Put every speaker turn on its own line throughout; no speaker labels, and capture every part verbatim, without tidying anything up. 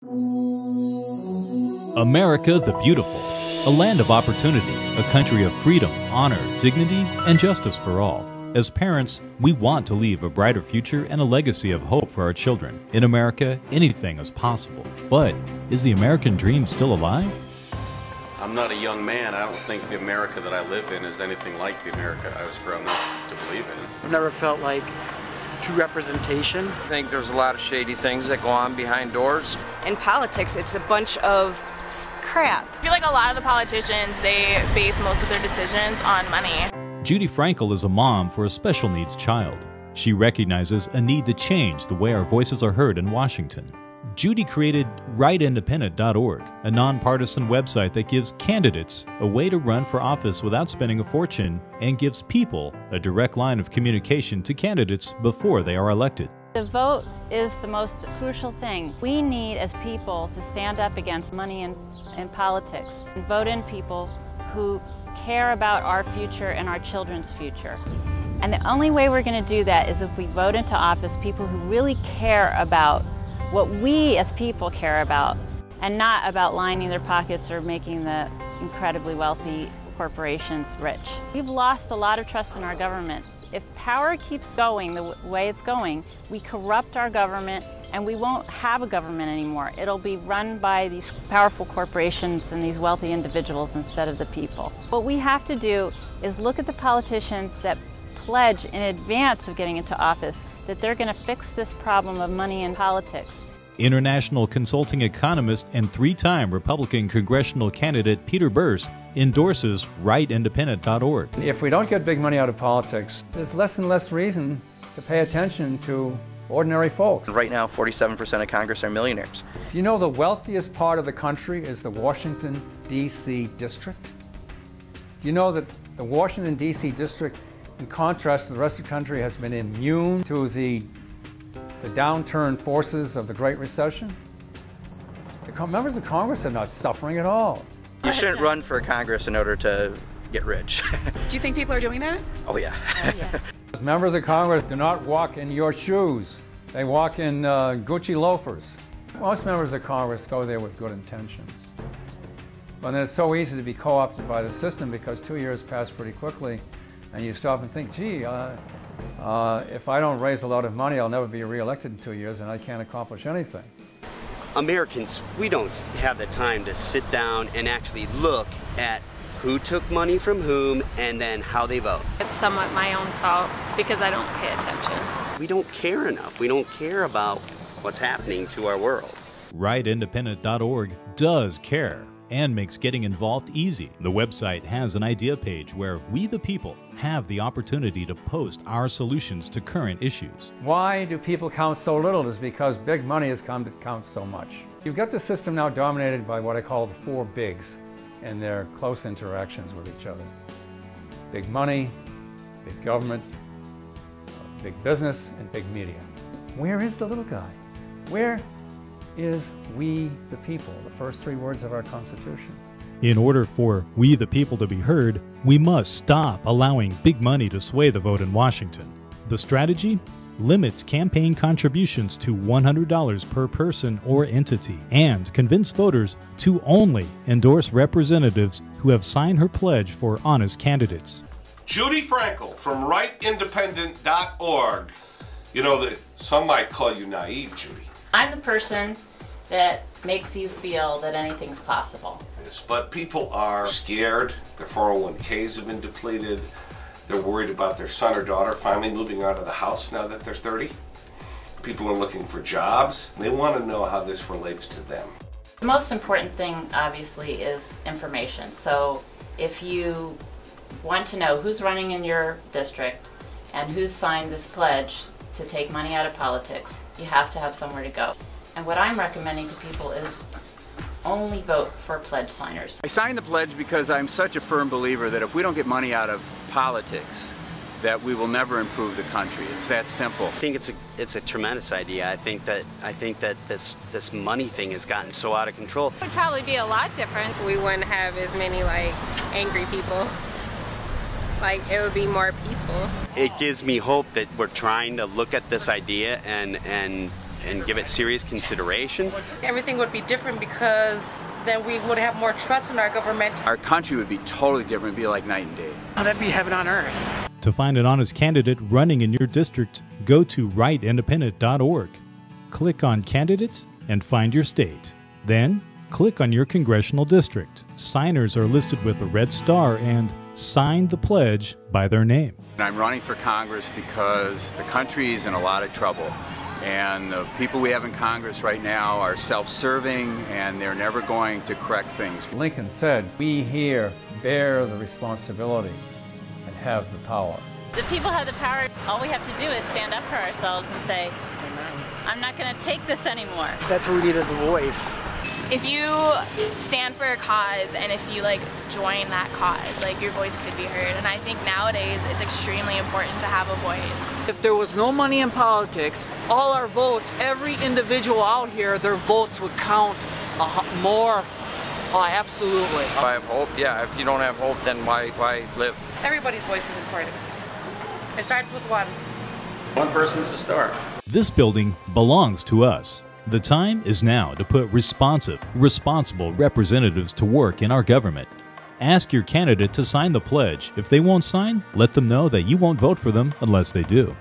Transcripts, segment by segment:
America the Beautiful, a land of opportunity, a country of freedom, honor, dignity, and justice for all. As parents, we want to leave a brighter future and a legacy of hope for our children. In America, anything is possible. But is the American dream still alive?
I'm not a young man. I don't think the America that I live in is anything like the America I was grown up to believe in.
I've never felt like true representation.
I think there's a lot of shady things that go on behind doors.
In politics, it's a bunch of crap.
I feel like a lot of the politicians, they base most of their decisions on money.
Judy Frankel is a mom for a special needs child. She recognizes a need to change the way our voices are heard in Washington. Judy created Right Independent dot org, a nonpartisan website that gives candidates a way to run for office without spending a fortune and gives people a direct line of communication to candidates before they are elected.
The vote is the most crucial thing. We need, as people, to stand up against money in, in politics and vote in people who care about our future and our children's future. And the only way we're going to do that is if we vote into office people who really care about what we as people care about, and not about lining their pockets or making the incredibly wealthy corporations rich. We've lost a lot of trust in our government. If power keeps going the way it's going, we corrupt our government and we won't have a government anymore. It'll be run by these powerful corporations and these wealthy individuals instead of the people. What we have to do is look at the politicians that pledge in advance of getting into office that they're going to fix this problem of money in politics.
International consulting economist and three-time Republican congressional candidate Peter Burst endorses Right Independent dot org.
If we don't get big money out of politics, there's less and less reason to pay attention to ordinary folks.
Right now, forty-seven percent of Congress are millionaires.
You know the wealthiest part of the country is the Washington, D C district? Do you know that the Washington, D C district, in contrast to the rest of the country, has been immune to the, the downturn forces of the Great Recession? The members of Congress are not suffering at all.
You shouldn't run for Congress in order to get rich.
Do you think people are doing that?
Oh yeah.
Oh, yeah.
Members of Congress do not walk in your shoes. They walk in uh, Gucci loafers. Most members of Congress go there with good intentions. But then it's so easy to be co-opted by the system because two years pass pretty quickly and you stop and think, gee, uh, uh, if I don't raise a lot of money, I'll never be reelected in two years and I can't accomplish anything.
Americans, we don't have the time to sit down and actually look at who took money from whom and then how they vote.
It's somewhat my own fault because I don't pay attention.
We don't care enough. We don't care about what's happening to our world.
Right Independent dot org does care and makes getting involved easy. The website has an idea page where we the people have the opportunity to post our solutions to current issues.
Why do people count so little? Is because big money has come to count so much. You've got the system now dominated by what I call the four bigs and their close interactions with each other. Big money, big government, big business, and big media. Where is the little guy? Where is we the people, the first three words of our Constitution?
In order for we the people to be heard, we must stop allowing big money to sway the vote in Washington. The strategy limits campaign contributions to one hundred dollars per person or entity and convince voters to only endorse representatives who have signed her pledge for honest candidates.
Judy Frankel from Right Independent dot org. You know, that some might call you naive, Judy.
I'm the person that makes you feel that anything's possible.
Yes, but people are scared. Their four oh one Ks have been depleted. They're worried about their son or daughter finally moving out of the house now that they're thirty. People are looking for jobs. They want to know how this relates to them.
The most important thing, obviously, is information. So if you want to know who's running in your district and who's signed this pledge to take money out of politics, you have to have somewhere to go. And what I'm recommending to people is only vote for pledge signers.
I signed the pledge because I'm such a firm believer that if we don't get money out of politics, that we will never improve the country. It's that simple.
I think it's a it's a tremendous idea. I think that I think that this this money thing has gotten so out of control.
It would probably be a lot different. We wouldn't have as many like angry people. Like it would be more peaceful.
It gives me hope that we're trying to look at this idea and and and give it serious consideration.
Everything would be different because then we would have more trust in our government.
Our country would be totally different, it'd be like night and day.
Oh, that'd be heaven on earth.
To find an honest candidate running in your district, go to write independent dot org. Click on Candidates and find your state. Then, click on your congressional district. Signers are listed with a red star and sign the pledge by their name.
I'm running for Congress because the country is in a lot of trouble. And the people we have in Congress right now are self-serving and they're never going to correct things.
Lincoln said, we here bear the responsibility and have the power.
The people have the power. All we have to do is stand up for ourselves and say, I'm not going to take this anymore.
That's what we needed, the voice.
If you stand for a cause and if you like join that cause, like your voice could be heard. And I think nowadays it's extremely important to have a voice.
If there was no money in politics, all our votes, every individual out here, their votes would count uh, more. Oh, absolutely.
If I have hope, yeah. If you don't have hope, then why, why live?
Everybody's voice is important. It starts with one.
One person's a star.
This building belongs to us. The time is now to put responsive, responsible representatives to work in our government. Ask your candidate to sign the pledge. If they won't sign, let them know that you won't vote for them unless they do.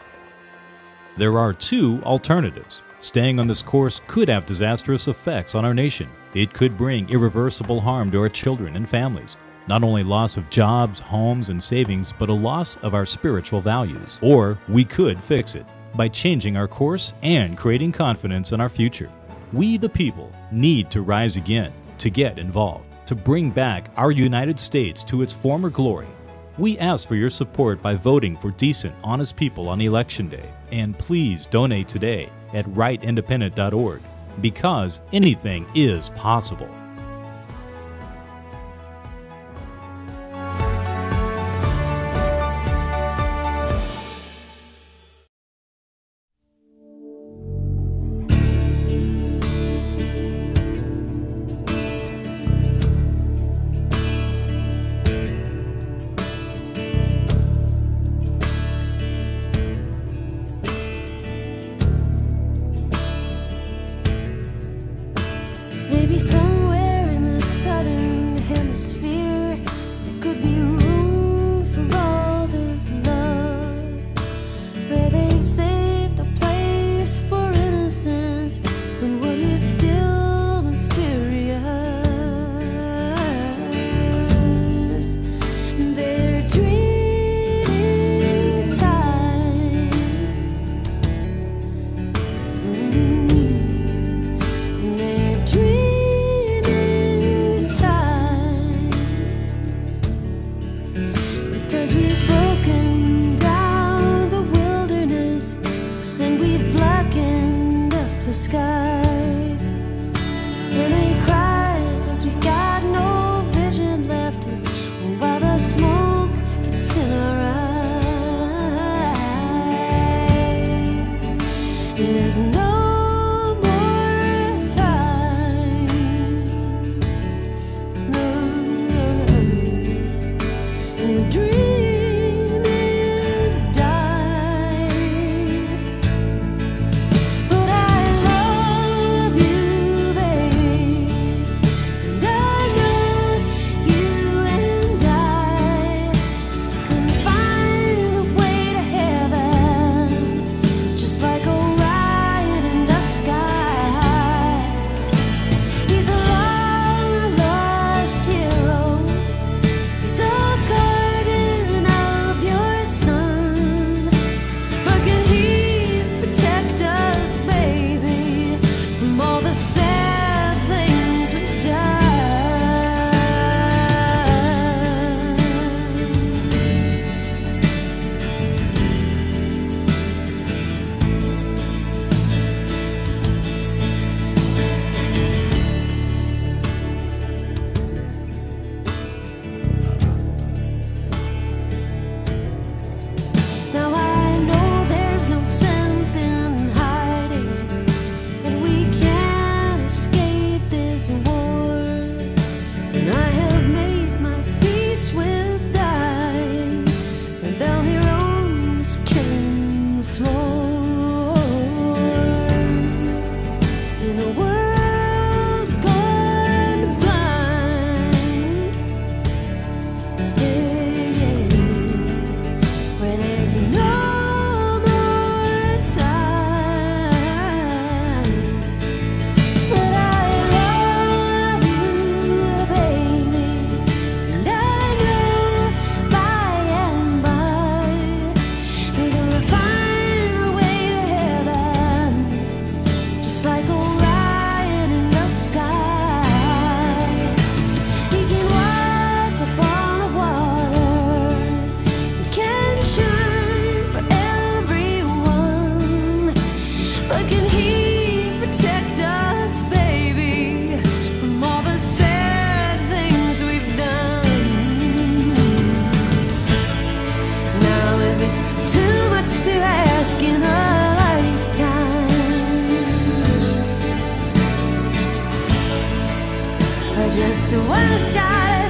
There are two alternatives. Staying on this course could have disastrous effects on our nation. It could bring irreversible harm to our children and families. Not only loss of jobs, homes, and savings, but a loss of our spiritual values. Or we could fix it by changing our course and creating confidence in our future. We, the people, need to rise again, to get involved, to bring back our United States to its former glory. We ask for your support by voting for decent, honest people on Election Day. And please donate today at write independent dot org, because anything is possible.
Maybe somewhere in the southern hemisphere there could be room for all this love, where they've saved a place for innocence when what is still mysterious. They're dreaming time. Mm-hmm. They're dreaming time, because we've broken down the wilderness and we've blackened up the skies, and we cry 'cause we've got no vision left, and while the smoke gets in our eyes, and there's no more time. No, and the dream is dying. But I love you, babe, and I know you and I can find a way to heaven, just like Orion in the sky. He's the long lost hero. He's the guardian of your son. But can he protect us, baby, from all the sad things we've done? Now I know there's no sense in hiding, and we can't just one shot at